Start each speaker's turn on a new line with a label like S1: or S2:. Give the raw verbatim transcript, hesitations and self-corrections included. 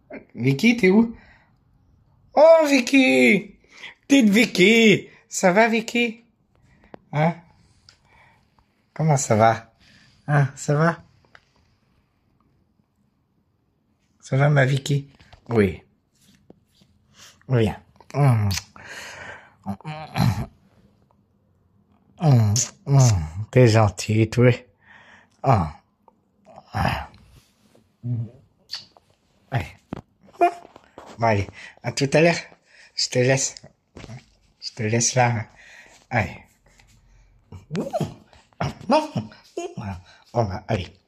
S1: Vicky, t'es où? Oh, Vicky! Petite Vicky! Ça va, Vicky? Hein? Comment ça va? Hein, ça va? Ça va, ma Vicky? Oui. Oui. Hum, hum, hum. T'es gentil, toi. Oh. Ah. Ouais. Bon, allez. À tout à l'heure. Je te laisse. Je te laisse là. Allez. Non. Bon, bah, allez.